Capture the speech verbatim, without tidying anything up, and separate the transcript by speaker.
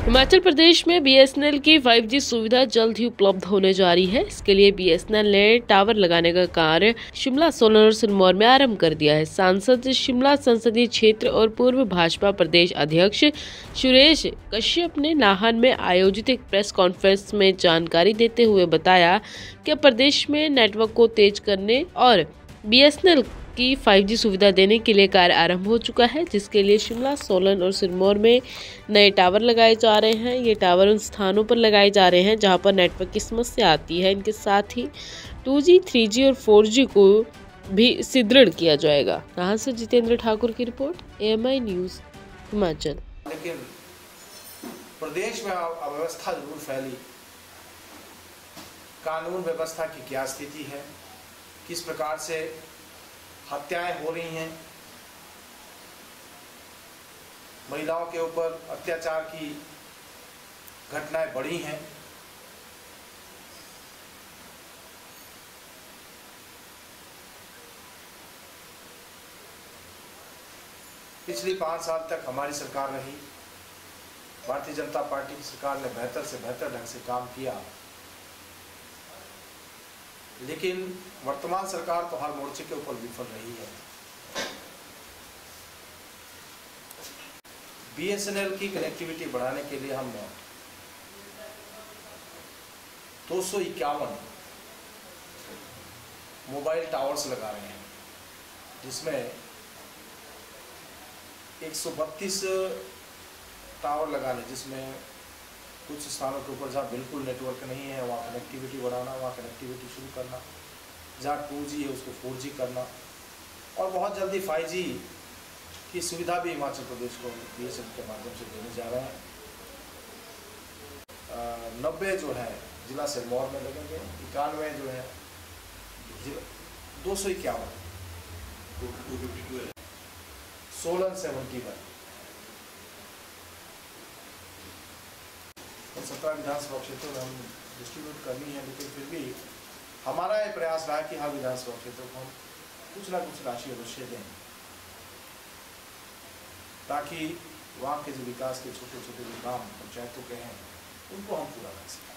Speaker 1: हिमाचल प्रदेश में B S N L की five G सुविधा जल्द ही उपलब्ध होने जा रही है। इसके लिए बी एस एन एल ने टावर लगाने का कार्य शिमला, सोलन और सिरमौर में आरंभ कर दिया है। सांसद शिमला संसदीय क्षेत्र और पूर्व भाजपा प्रदेश अध्यक्ष सुरेश कश्यप ने नाहन में आयोजित एक प्रेस कॉन्फ्रेंस में जानकारी देते हुए बताया कि प्रदेश में नेटवर्क को तेज करने और बी एस एन एल की फाइव जी सुविधा देने के लिए कार्य आरंभ हो चुका है, जिसके लिए शिमला, सोलन और सिरमौर में नए टावर लगाए जा रहे हैं। ये टावर उन स्थानों पर लगाए जा रहे हैं जहां पर नेटवर्क की समस्या आती है। इनके साथ ही टू जी, थ्री जी और फोर जी को भी सुदृढ़ किया जाएगा। यहाँ से जितेंद्र ठाकुर की रिपोर्ट, A M I news Himachal.
Speaker 2: लेकिन प्रदेश में अव्यवस्था जरूर फैली। कानून व्यवस्था की क्या स्थिति है, किस प्रकार से हत्याएं हो रही हैं, महिलाओं के ऊपर अत्याचार की घटनाएं बढ़ी हैं। पिछली पाँच साल तक हमारी सरकार रही। भारतीय जनता पार्टी की सरकार ने बेहतर से बेहतर ढंग से काम किया, लेकिन वर्तमान सरकार तो हर मोर्चे के ऊपर विफल रही है। बी एस एन एल की कनेक्टिविटी बढ़ाने के लिए हम दो सौ इक्यावन मोबाइल टावर्स लगा रहे हैं, जिसमें एक सौ बत्तीस टावर लगाने, जिसमें कुछ स्थानों के ऊपर जहाँ बिल्कुल नेटवर्क नहीं है वहाँ कनेक्टिविटी बढ़ाना, वहाँ कनेक्टिविटी शुरू करना, जहाँ टू जी है उसको फोर जी करना, और बहुत जल्दी फाइव जी की सुविधा भी हिमाचल प्रदेश को बी एस एन एल के माध्यम से देने जा रहे हैं। नब्बे जो है जिला सिरमौर में लगेंगे, इक्यानवे जो है दो सौ इक्यावन सोलन सेवेंटी वन सत्रह विधानसभा क्षेत्रों में हम डिस्ट्रीब्यूट करनी है। लेकिन फिर भी हमारा ये प्रयास रहा कि हर विधानसभा क्षेत्रों को हम कुछ ना कुछ राशि अवश्य दें, ताकि वहाँ के जो विकास के छोटे छोटे जो काम पंचायतों के हैं उनको हम पूरा कर सकें।